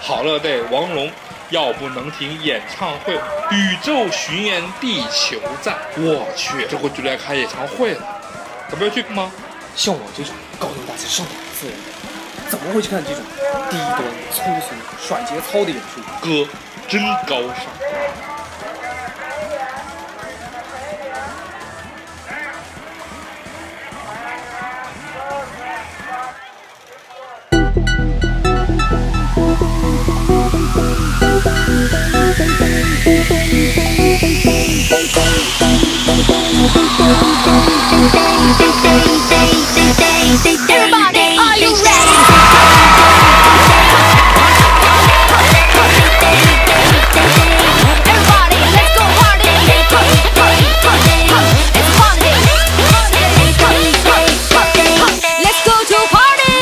好乐 day 王龙，要不能停演唱会，宇宙巡演地球站。我去，这回就来开演唱会了，咱们要去吗？ 像我这种高端大气上档次的人，怎么会去看这种低端粗俗甩节操的演出？ 哥，真高尚。 Everybody, are you ready? Everybody, let's go party. It's party. Let's go to party.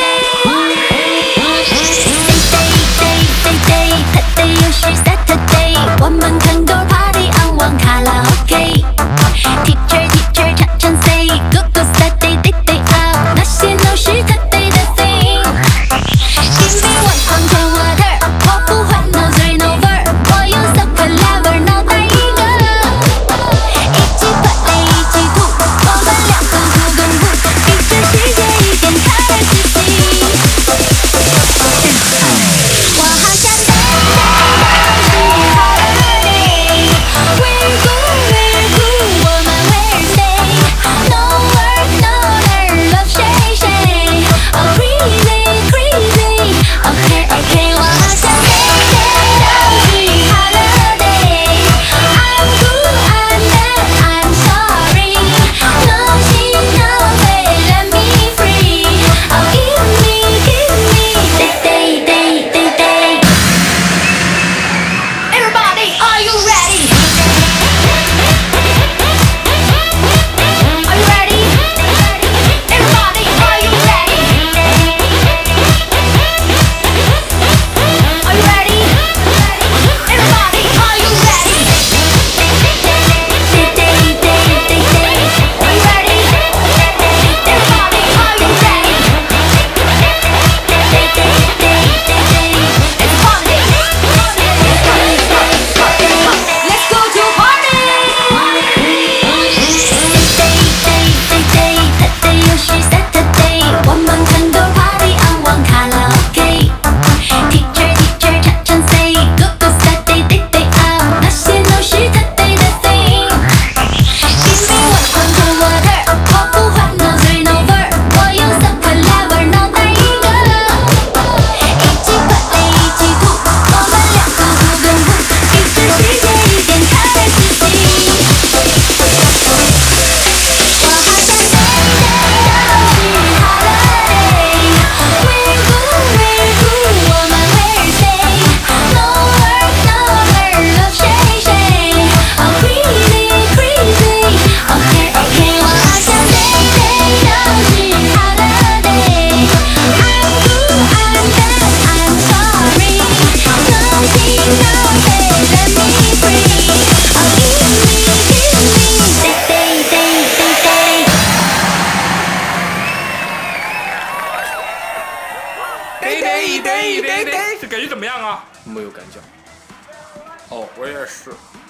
Today 又是 Saturday， 我们看歌 party on 网卡拉 OK。Teacher 常常 say go go Saturday day out， 那些都是 Saturday 的 thing。Give me one control water， 我不会 no three no four， 我有 so clever 脑袋一个。一起 play 一起吐，我们两个不公布，给这世界一点开始心。我好想在这感觉怎么样啊？ 没有感觉。 哦，我也是。